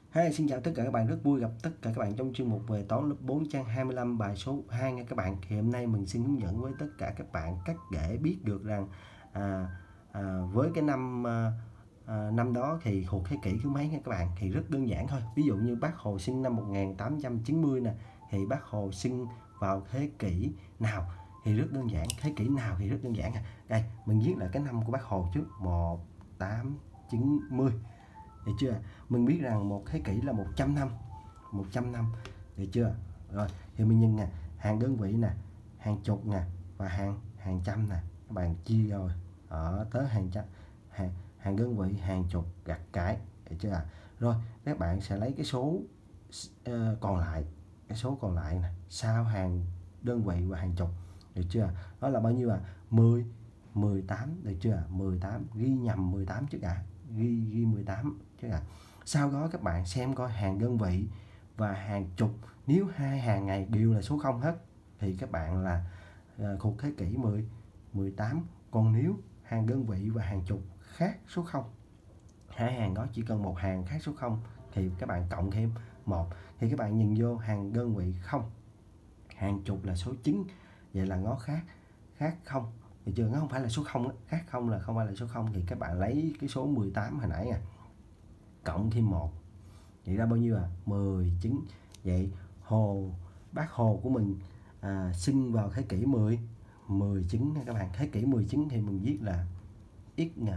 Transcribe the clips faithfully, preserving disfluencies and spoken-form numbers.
Hi, xin chào tất cả các bạn, rất vui gặp tất cả các bạn trong chuyên mục về toán lớp bốn trang hai mươi lăm bài số hai nha các bạn. Thì hôm nay mình xin hướng dẫn với tất cả các bạn cách để biết được rằng à, à, với cái năm à, à, năm đó thì thuộc thế kỷ thứ mấy nha các bạn. Thì rất đơn giản thôi. Ví dụ như Bác Hồ sinh năm một nghìn tám trăm chín mươi nè, thì Bác Hồ sinh vào thế kỷ nào? Thì rất đơn giản, thế kỷ nào thì rất đơn giản. Đây, mình viết lại cái năm của Bác Hồ trước, một tám chín mươi. Được chưa? Mình biết rằng một thế kỷ là một trăm năm, một trăm năm, được chưa? Rồi, thì mình nhìn nè, hàng đơn vị nè, hàng chục nè và hàng hàng trăm nè. Các bạn chia rồi ở tới hàng trăm, hàng hàng đơn vị, hàng chục gạch cái, được chưa? Rồi, các bạn sẽ lấy cái số uh, còn lại, cái số còn lại nè, sau hàng đơn vị và hàng chục, được chưa? Đó là bao nhiêu à? mười, mười tám, được chưa? mười tám, ghi nhầm mười tám chứ cả. Ghi ghi mười tám chứ ạ. Sau đó các bạn xem coi hàng đơn vị và hàng chục, nếu hai hàng này đều là số không hết thì các bạn là uh, thuộc thế kỷ mười, mười tám. Còn nếu hàng đơn vị và hàng chục khác số không, hai hàng đó chỉ cần một hàng khác số không thì các bạn cộng thêm một, thì các bạn nhìn vô hàng đơn vị không, hàng chục là số chín, vậy là nó khác khác không, thì chưa, nó không phải là số không, khác không là không phải là số không, thì các bạn lấy cái số mười tám hồi nãy à, cộng thêm một, vậy ra bao nhiêu à? mười chín. Vậy Hồ Bác Hồ của mình à, sinh vào thế kỷ mười, mười chín nha các bạn. Thế kỷ mười chín thì mình viết là x nè,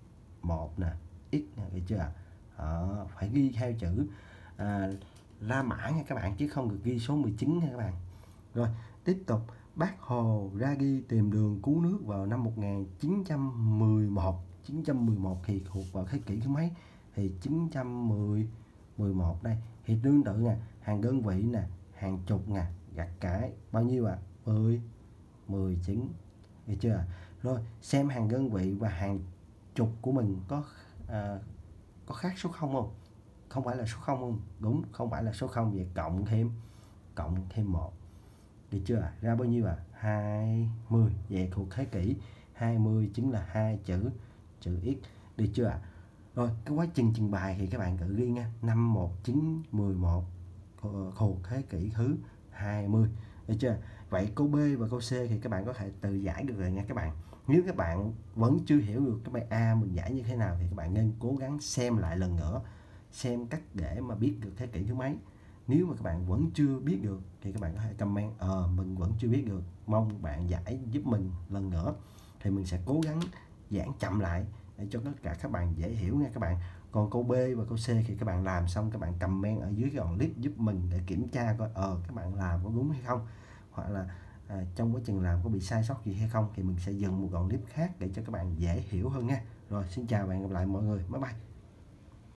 một nè, x nè, được chưa ạ? Đó, phải ghi theo chữ à, La Mã nha các bạn, chứ không được ghi số mười chín nha các bạn. Rồi, tiếp tục, Bác Hồ ra đi tìm đường cứu nước vào năm một nghìn chín trăm mười một. chín trăm mười một thì thuộc vào thế kỷ thứ mấy? Thì chín trăm mười, mười một đây. Thì tương tự nè, hàng đơn vị nè, hàng chục nè, gạch cái bao nhiêu ạ? À? mười, mười chín. Được chưa? Rồi, xem hàng đơn vị và hàng chục của mình có à, có khác số không không? Không phải là số không không? Đúng, không phải là số không, vậy cộng thêm cộng thêm một. Được chưa? Ra bao nhiêu à? hai mươi. Vậy thuộc thế kỷ hai mươi chính là hai chữ chữ x. Được chưa ạ? Rồi, cái quá trình trình bày thì các bạn tự ghi nha. Năm một chín mười một thuộc thế kỷ thứ hai mươi. Được chưa? Vậy câu B và câu C thì các bạn có thể tự giải được rồi nha các bạn. Nếu các bạn vẫn chưa hiểu được cái bài A mình giải như thế nào thì các bạn nên cố gắng xem lại lần nữa, xem cách để mà biết được thế kỷ thứ mấy. Nếu mà các bạn vẫn chưa biết được thì các bạn có thể comment ờ mình vẫn chưa biết được, mong bạn giải giúp mình lần nữa, thì mình sẽ cố gắng giảng chậm lại để cho tất cả các bạn dễ hiểu nha các bạn. Còn câu B và câu C thì các bạn làm xong các bạn comment ở dưới cái đoạn clip giúp mình để kiểm tra coi ờ các bạn làm có đúng hay không, hoặc là à, trong quá trình làm có bị sai sót gì hay không, thì mình sẽ dừng một đoạn clip khác để cho các bạn dễ hiểu hơn nha. Rồi, xin chào và hẹn gặp lại mọi người, bye bye.